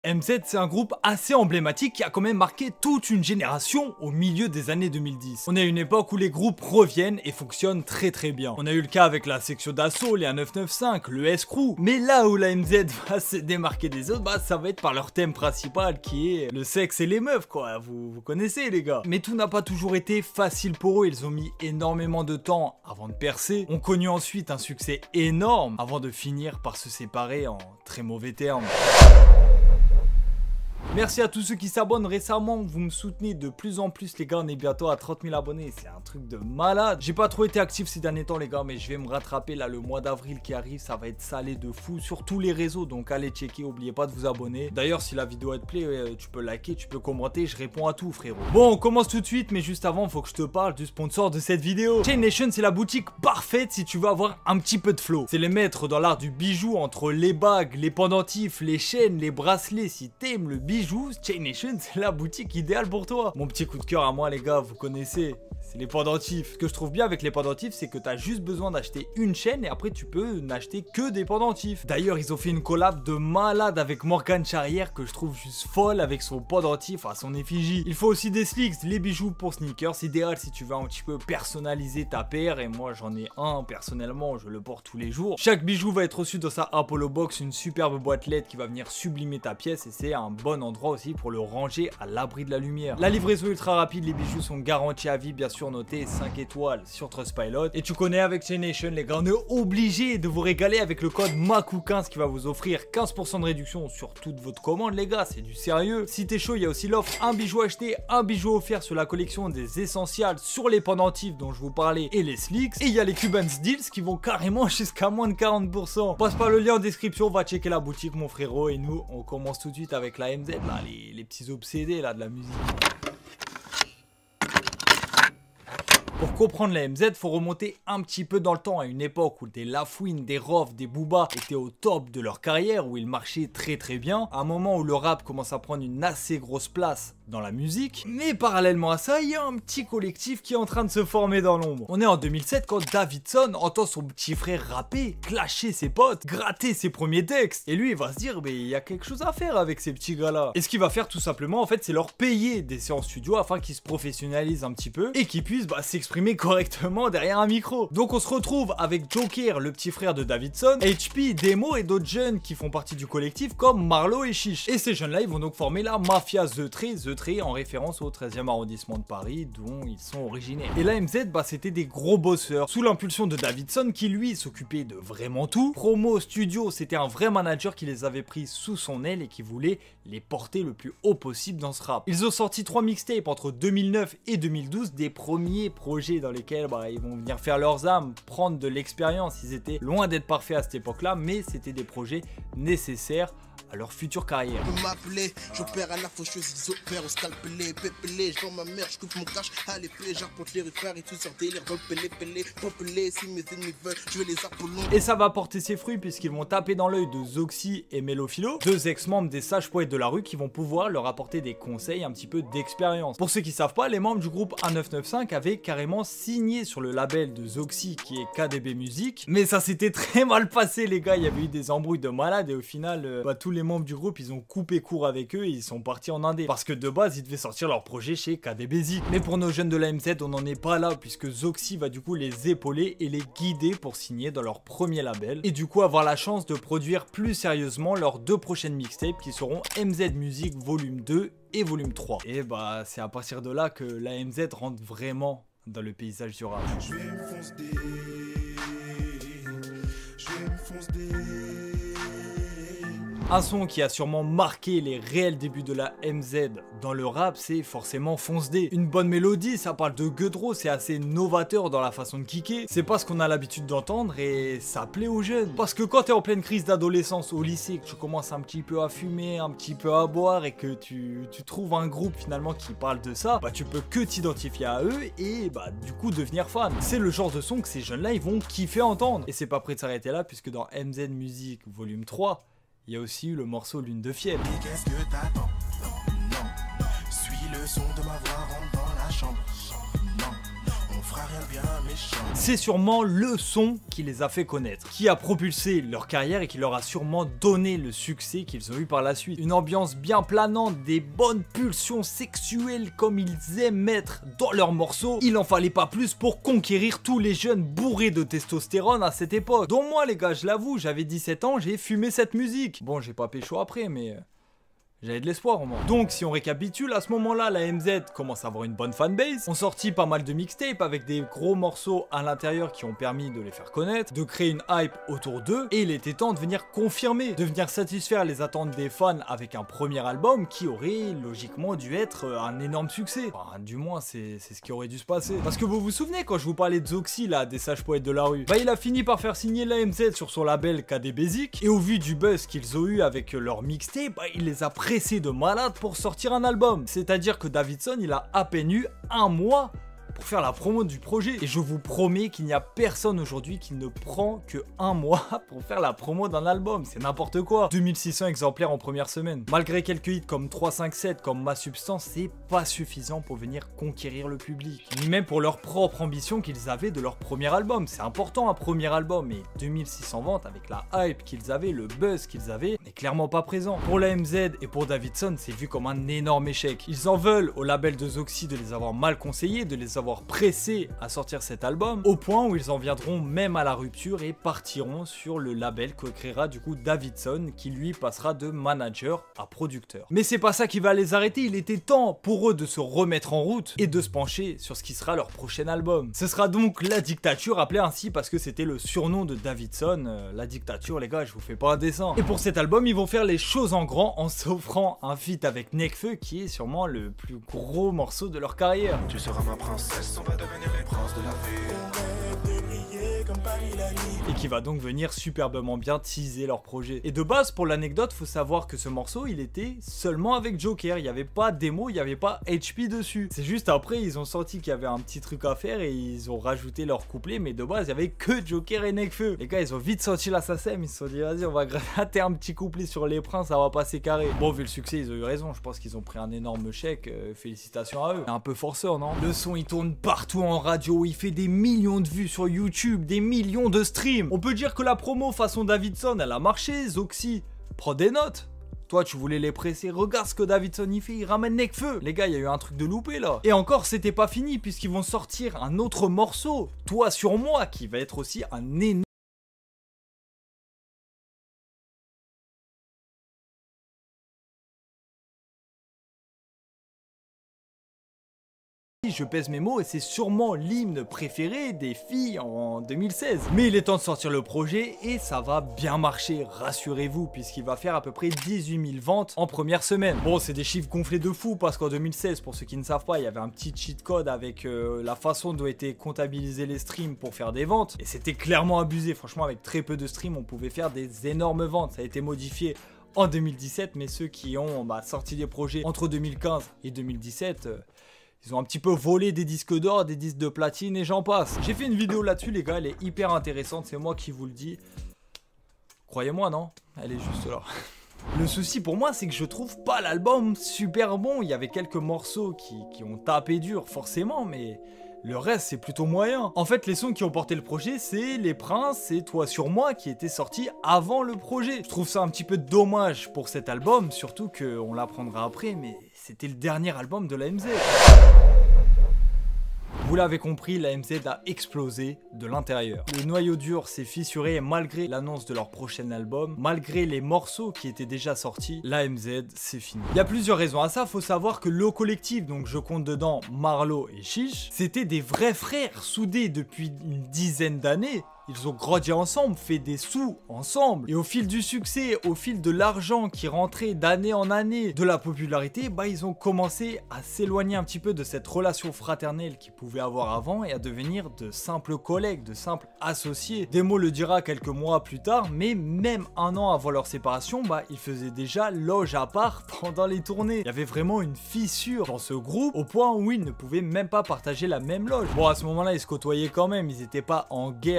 MZ, c'est un groupe assez emblématique qui a quand même marqué toute une génération au milieu des années 2010. On est à une époque où les groupes reviennent et fonctionnent très bien. On a eu le cas avec la section d'assaut, les 1995, le S-Crew, mais là où la MZ va se démarquer des autres, bah ça va être par leur thème principal qui est le sexe et les meufs quoi, vous connaissez les gars. Mais tout n'a pas toujours été facile pour eux, ils ont mis énormément de temps avant de percer, ont connu ensuite un succès énorme avant de finir par se séparer en très mauvais termes. Merci à tous ceux qui s'abonnent récemment, vous me soutenez de plus en plus les gars, on est bientôt à 30 000 abonnés, c'est un truc de malade. J'ai pas trop été actif ces derniers temps les gars, mais je vais me rattraper là, le mois d'avril qui arrive, ça va être salé de fou sur tous les réseaux, donc allez checker, n'oubliez pas de vous abonner. D'ailleurs si la vidéo te plaît, tu peux liker, tu peux commenter, je réponds à tout frérot. Bon on commence tout de suite, mais juste avant faut que je te parle du sponsor de cette vidéo. Chain Nation c'est la boutique parfaite si tu veux avoir un petit peu de flow. C'est les maîtres dans l'art du bijou, entre les bagues, les pendentifs, les chaînes, les bracelets, si t'aimes le bijou, Chain Nation c'est la boutique idéale pour toi. Mon petit coup de cœur à moi les gars, vous connaissez, c'est les pendentifs. Ce que je trouve bien avec les pendentifs, c'est que tu as juste besoin d'acheter une chaîne et après tu peux n'acheter que des pendentifs. D'ailleurs ils ont fait une collab de malade avec Morgane Charrière que je trouve juste folle avec son pendentif à son effigie. Il faut aussi des slicks, les bijoux pour sneakers, idéal si tu veux un petit peu personnaliser ta paire, et moi j'en ai un personnellement, je le porte tous les jours. Chaque bijou va être reçu dans sa Apollo Box, une superbe boîte LED qui va venir sublimer ta pièce et c'est un bon endroit aussi pour le ranger à l'abri de la lumière. La livraison ultra rapide, les bijoux sont garantis à vie, bien sûr notés 5 étoiles sur Trustpilot. Et tu connais avec Chain Nation les gars, on est obligé de vous régaler avec le code MAKOU15 qui va vous offrir 15% de réduction sur toute votre commande les gars, c'est du sérieux. Si t'es chaud, il y a aussi l'offre un bijou acheté, un bijou offert sur la collection des essentiels, sur les pendentifs dont je vous parlais et les slicks. Et il y a les Cuban Deals qui vont carrément jusqu'à moins de 40%. Passe par le lien en description, va checker la boutique mon frérot, et nous on commence tout de suite avec la MZ là, les petits obsédés là de la musique. Pour comprendre la MZ, faut remonter un petit peu dans le temps, à une époque où des Lafouine, des Rof, des Booba étaient au top de leur carrière, où ils marchaient très bien, à un moment où le rap commence à prendre une assez grosse place dans la musique. Mais parallèlement à ça, il y a un petit collectif qui est en train de se former dans l'ombre. On est en 2007 quand Davidson entend son petit frère rapper, clasher ses potes, gratter ses premiers textes. Et lui il va se dire, mais il y a quelque chose à faire avec ces petits gars là. Et ce qu'il va faire tout simplement en fait, c'est leur payer des séances studio afin qu'ils se professionnalisent un petit peu et qu'ils puissent s'exprimer correctement derrière un micro. Donc on se retrouve avec Joker, le petit frère de Davidson, HP, Demo et d'autres jeunes qui font partie du collectif comme Marlo et Chiche. Et ces jeunes là ils vont donc former la Mafia The Tray en référence au 13e arrondissement de Paris dont ils sont originaires. Et la MZ c'était des gros bosseurs sous l'impulsion de Davidson qui lui s'occupait de vraiment tout. Promo, studio, c'était un vrai manager qui les avait pris sous son aile et qui voulait les porter le plus haut possible dans ce rap. Ils ont sorti 3 mixtapes entre 2009 et 2012, des premiers projets dans lesquels ils vont venir faire leurs âmes, prendre de l'expérience. Ils étaient loin d'être parfaits à cette époque là, mais c'était des projets nécessaires à leur future carrière. J'opère à la faucheuse, ils opèrent au scalpelé, pépelé, je vends ma mère, je coupe mon cash à l'épée, j'arpente les riffeurs et tout sur délire, dans le pelé, si mes ennemis veulent, je vais les apollons. Et ça va porter ses fruits puisqu'ils vont taper dans l'œil de Zoxy et Melophilo, deux ex-membres des sages poètes de la rue qui vont pouvoir leur apporter des conseils, un petit peu d'expérience. Pour ceux qui savent pas, les membres du groupe A995 avaient carrément signé sur le label de Zoxy qui est KDB Music, mais ça s'était très mal passé les gars, il y avait eu des embrouilles de malades et au final, tous les membres du groupe ils ont coupé court avec eux et ils sont partis en indé parce que de base ils devaient sortir leur projet chez KDB Zik. Mais pour nos jeunes de la MZ on n'en est pas là puisque Zoxy va du coup les épauler et les guider pour signer dans leur premier label et du coup avoir la chance de produire plus sérieusement leurs deux prochaines mixtapes qui seront MZ Music volume 2 et volume 3. Et c'est à partir de là que la MZ rentre vraiment dans le paysage du rap. Je vais me foncer, Un son qui a sûrement marqué les réels débuts de la MZ dans le rap, c'est forcément Fonce D. Une bonne mélodie, ça parle de gueudreau, c'est assez novateur dans la façon de kicker. C'est pas ce qu'on a l'habitude d'entendre et ça plaît aux jeunes. Parce que quand t'es en pleine crise d'adolescence au lycée, que tu commences un petit peu à fumer, un petit peu à boire et que tu trouves un groupe finalement qui parle de ça, tu peux que t'identifier à eux et du coup devenir fan. C'est le genre de son que ces jeunes là ils vont kiffer entendre. Et c'est pas prêt de s'arrêter là puisque dans MZ Music volume 3, il y a aussi eu le morceau Lune de Fiel. Qu'est-ce que t'attends? Non, suis le son de ma voix, rentre dans la chambre. Non, on C'est sûrement le son qui les a fait connaître, qui a propulsé leur carrière et qui leur a sûrement donné le succès qu'ils ont eu par la suite. Une ambiance bien planante, des bonnes pulsions sexuelles comme ils aiment mettre dans leurs morceaux. Il en fallait pas plus pour conquérir tous les jeunes bourrés de testostérone à cette époque. Dont moi les gars, je l'avoue, j'avais 17 ans, j'ai fumé cette musique. Bon, j'ai pas pécho après, mais... j'avais de l'espoir au moins. Donc si on récapitule, à ce moment-là, la MZ commence à avoir une bonne fanbase. On sortit pas mal de mixtapes avec des gros morceaux à l'intérieur qui ont permis de les faire connaître, de créer une hype autour d'eux. Et il était temps de venir confirmer, de venir satisfaire les attentes des fans avec un premier album qui aurait logiquement dû être un énorme succès. Enfin, du moins, c'est ce qui aurait dû se passer. Parce que vous vous souvenez quand je vous parlais de Zoxy là, des sages poètes de la rue, bah il a fini par faire signer la MZ sur son label KD Basic. Et au vu du buzz qu'ils ont eu avec leur mixtape, bah il les a pressé de malade pour sortir un album. C'est-à-dire que Davidson, il a à peine eu un mois pour faire la promo du projet. Et je vous promets qu'il n'y a personne aujourd'hui qui ne prend que un mois pour faire la promo d'un album. C'est n'importe quoi. 2600 exemplaires en première semaine. Malgré quelques hits comme 357, comme Ma Substance, c'est pas suffisant pour venir conquérir le public. Ni même pour leur propre ambition qu'ils avaient de leur premier album. C'est important un premier album, mais 2600 ventes avec la hype qu'ils avaient, le buzz qu'ils avaient, n'est clairement pas présent. Pour la MZ et pour Davidson, c'est vu comme un énorme échec. Ils en veulent au label de Zoxy de les avoir mal conseillés, de les avoir pressés à sortir cet album, au point où ils en viendront même à la rupture et partiront sur le label que créera du coup Davidson, qui lui passera de manager à producteur. Mais c'est pas ça qui va les arrêter, il était temps pour eux de se remettre en route et de se pencher sur ce qui sera leur prochain album. Ce sera donc La Dictature, appelé ainsi parce que c'était le surnom de Davidson. La Dictature, les gars, je vous fais pas un dessin. Et pour cet album, ils vont faire les choses en grand en s'offrant un feat avec Nekfeu, qui est sûrement le plus gros morceau de leur carrière. Tu seras ma princesse, on va devenir les princes de la ville. Et qui va donc venir superbement bien teaser leur projet. Et de base, pour l'anecdote, faut savoir que ce morceau, il était seulement avec Joker. Il n'y avait pas démo, il n'y avait pas HP dessus. C'est juste après, ils ont senti qu'il y avait un petit truc à faire et ils ont rajouté leur couplet. Mais de base, il n'y avait que Joker et Nekfeu. Les gars, ils ont vite senti l'assassin. Ils se sont dit, vas-y, on va gratter un petit couplet sur les princes, ça va passer carré. Bon, vu le succès, ils ont eu raison. Je pense qu'ils ont pris un énorme chèque. Félicitations à eux. Un peu forceur, non? Le son, il tourne partout en radio. Il fait des millions de vues sur YouTube, des millions de streams. On peut dire que la promo façon Davidson, elle a marché. Zoxy, prends des notes. Toi, tu voulais les presser, regarde ce que Davidson y fait, il ramène Nekfeu. Les gars, il y a eu un truc de loupé là. Et encore, c'était pas fini puisqu'ils vont sortir un autre morceau, Toi sur moi, qui va être aussi un énorme... Je pèse mes mots et c'est sûrement l'hymne préféré des filles en 2016. Mais il est temps de sortir le projet et ça va bien marcher, rassurez-vous, puisqu'il va faire à peu près 18 000 ventes en première semaine. Bon, c'est des chiffres gonflés de fou parce qu'en 2016, pour ceux qui ne savent pas, il y avait un petit cheat code avec la façon dont étaient comptabilisés les streams pour faire des ventes. Et c'était clairement abusé, franchement, avec très peu de streams, on pouvait faire des énormes ventes. Ça a été modifié en 2017, mais ceux qui ont sorti des projets entre 2015 et 2017... ils ont un petit peu volé des disques d'or, des disques de platine et j'en passe. J'ai fait une vidéo là-dessus les gars, elle est hyper intéressante, c'est moi qui vous le dis. Croyez-moi non? Elle est juste là. Le souci pour moi c'est que je trouve pas l'album super bon. Il y avait quelques morceaux qui ont tapé dur forcément, mais... le reste, c'est plutôt moyen. En fait, les sons qui ont porté le projet, c'est Les Princes et Toi sur moi qui étaient sortis avant le projet. Je trouve ça un petit peu dommage pour cet album, surtout qu'on l'apprendra après, mais c'était le dernier album de la MZ. Vous l'avez compris, la MZ a explosé de l'intérieur. Le noyau dur s'est fissuré et malgré l'annonce de leur prochain album, malgré les morceaux qui étaient déjà sortis, la MZ c'est fini. Il y a plusieurs raisons à ça, faut savoir que le collectif, donc je compte dedans Marlo et Chiche, c'était des vrais frères soudés depuis une dizaine d'années. Ils ont grandi ensemble, fait des sous ensemble. Et au fil du succès, au fil de l'argent qui rentrait d'année en année, de la popularité, ils ont commencé à s'éloigner un petit peu de cette relation fraternelle qu'ils pouvaient avoir avant et à devenir de simples collègues, de simples associés. Demo le dira quelques mois plus tard, mais même un an avant leur séparation, ils faisaient déjà loge à part pendant les tournées. Il y avait vraiment une fissure dans ce groupe au point où ils ne pouvaient même pas partager la même loge. Bon, à ce moment-là, ils se côtoyaient quand même, ils n'étaient pas en guerre comme ils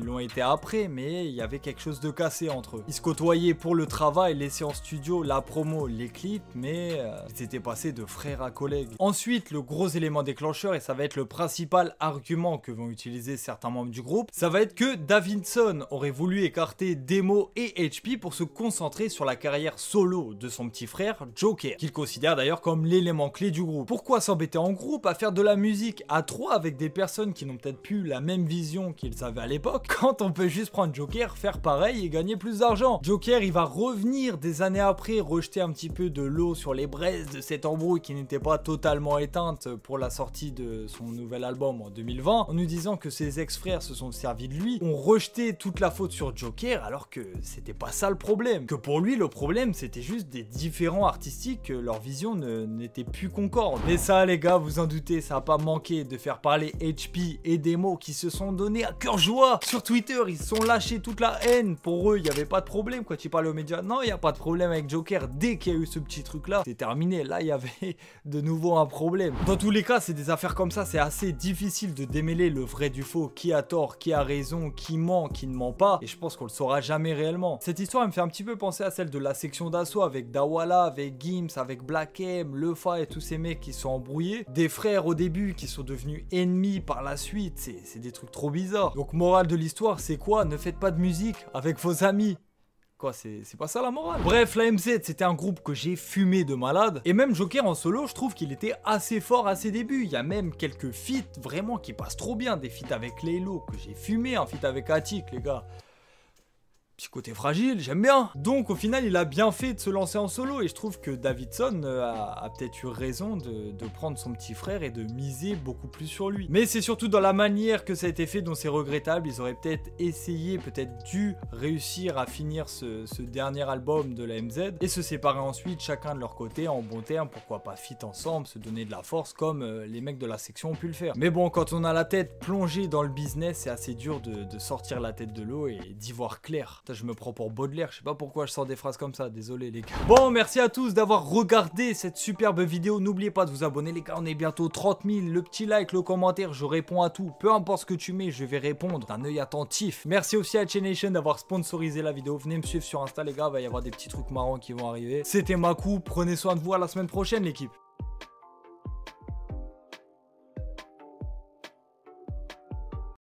l'ont été après, mais il y avait quelque chose de cassé entre eux. Ils se côtoyaient pour le travail, les séances studio, la promo, les clips, mais ils étaient passés de frères à collègues. Ensuite, le gros élément déclencheur, et ça va être le principal argument que vont utiliser certains membres du groupe, ça va être que Davidson aurait voulu écarter Demo et HP pour se concentrer sur la carrière solo de son petit frère Joker, qu'il considère d'ailleurs comme l'élément clé du groupe. Pourquoi s'embêter en groupe à faire de la musique à trois avec des personnes qui n'ont peut-être plus la même vision qu'ils avaient à l'époque, quand on peut juste prendre Joker, faire pareil et gagner plus d'argent? Joker, il va revenir des années après, rejeter un petit peu de l'eau sur les braises de cette embrouille qui n'était pas totalement éteinte pour la sortie de son nouvel album en 2020, en nous disant que ses ex-frères se sont servis de lui, ont rejeté toute la faute sur Joker, alors que c'était pas ça le problème. Que pour lui, le problème, c'était juste des différents artistiques, que leur vision n'était plus concorde. Mais ça, les gars, vous en doutez, ça a pas manqué de faire parler HP et Demo qui se sont donnés à cœur joie. Sur Twitter, ils se sont lâchés toute la haine. Pour eux, il n'y avait pas de problème quand ils parlaient aux médias. Non, il n'y a pas de problème avec Joker. Dès qu'il y a eu ce petit truc-là, c'est terminé. Là, il y avait de nouveau un problème. Dans tous les cas, c'est des affaires comme ça. C'est assez difficile de démêler le vrai du faux. Qui a tort, qui a raison, qui ment, qui ne ment pas. Et je pense qu'on le saura jamais réellement. Cette histoire, elle me fait un petit peu penser à celle de la section d'assaut avec Dawala, avec Gims, avec Black M, Lefa et tous ces mecs qui sont embrouillés. Des frères au début qui sont devenus ennemis par la suite. C'est des trucs trop bizarres. Donc, morale de l'histoire, c'est quoi? Ne faites pas de musique avec vos amis. Quoi, c'est pas ça la morale? Bref, la MZ, c'était un groupe que j'ai fumé de malade. Et même Joker en solo, je trouve qu'il était assez fort à ses débuts. Il y a même quelques feats vraiment qui passent trop bien. Des feats avec Laylo que j'ai fumé, un feat avec Attic, les gars. Petit côté fragile, j'aime bien. Donc au final, il a bien fait de se lancer en solo et je trouve que Davidson a peut-être eu raison de prendre son petit frère et de miser beaucoup plus sur lui. Mais c'est surtout dans la manière que ça a été fait dont c'est regrettable. Ils auraient peut-être essayé, peut-être dû réussir à finir ce dernier album de la MZ et se séparer ensuite chacun de leur côté en bon terme. Pourquoi pas fit ensemble, se donner de la force comme les mecs de la section ont pu le faire. Mais bon, quand on a la tête plongée dans le business, c'est assez dur de sortir la tête de l'eau et d'y voir clair. Je me prends pour Baudelaire, je sais pas pourquoi je sors des phrases comme ça, désolé les gars. Bon, merci à tous d'avoir regardé cette superbe vidéo. N'oubliez pas de vous abonner les gars, on est bientôt 30 000. Le petit like, le commentaire, je réponds à tout. Peu importe ce que tu mets, je vais répondre d'un œil attentif. Merci aussi à Chaination d'avoir sponsorisé la vidéo. Venez me suivre sur Insta les gars, il va y avoir des petits trucs marrants qui vont arriver. C'était Makou, prenez soin de vous, à la semaine prochaine l'équipe.